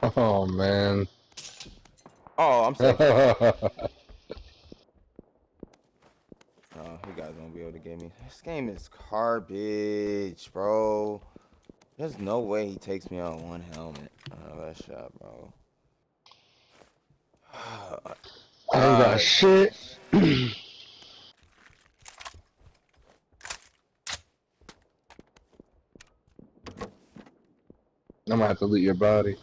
Oh man. Oh, I'm safe. Oh Oh, you guys won't be able to get me. This game is garbage, bro. There's no way he takes me out one helmet. Oh, that shot, bro. I ain't got God. shit. I'm gonna have to loot your body.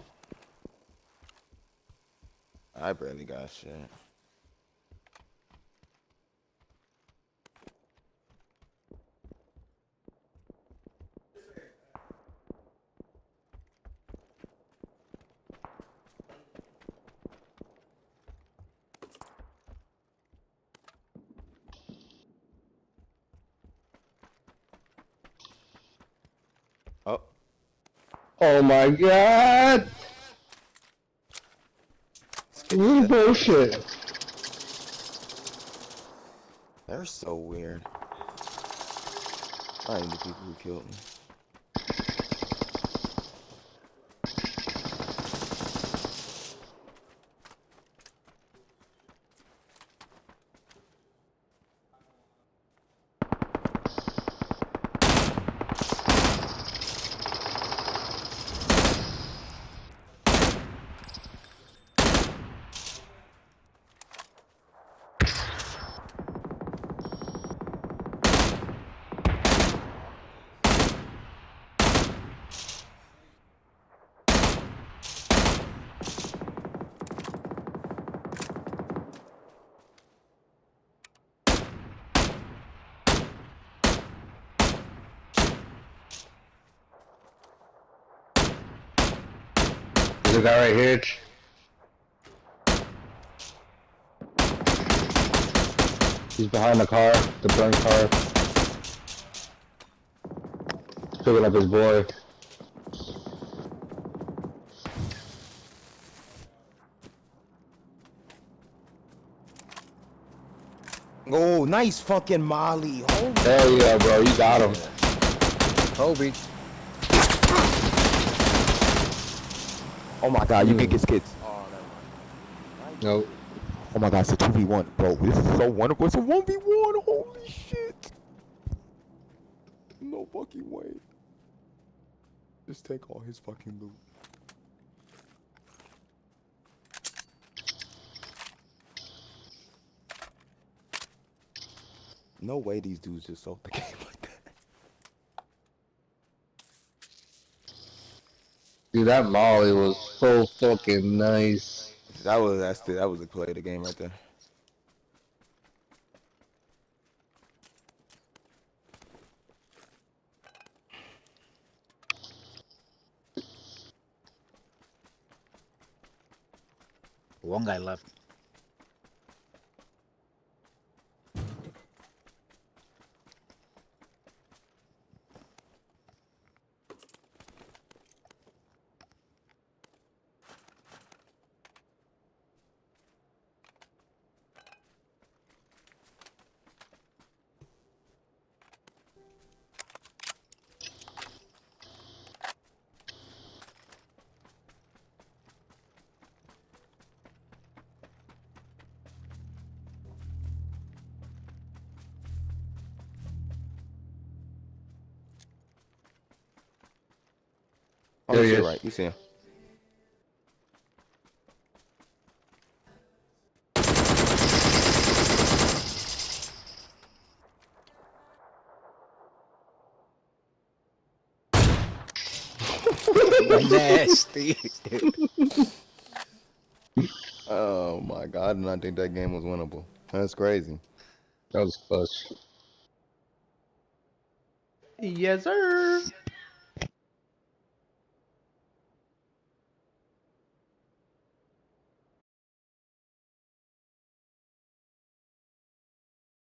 I barely got shit. Oh. Oh my god! What bullshit! They're so weird. I ain't the people who killed me. There's a guy right here. He's behind the car, the burnt car. Picking up his boy. Oh, nice fucking molly. Holy Hell yeah, bro, you got him. Pubg. Oh my god, you can get skits. Oh, never mind. Nope. Oh my god, it's a 2v1. Bro, this is so wonderful. It's a 1v1. Holy shit. No fucking way. Just take all his fucking loot. No way these dudes just sold the game like that. Dude, that molly was so fucking nice. That was the play of the game right there. One guy left. Oh, There you he see it is. right. You see him. Nasty. Oh my god, I did not think that game was winnable. That's crazy. That was clutch. Yes, sir.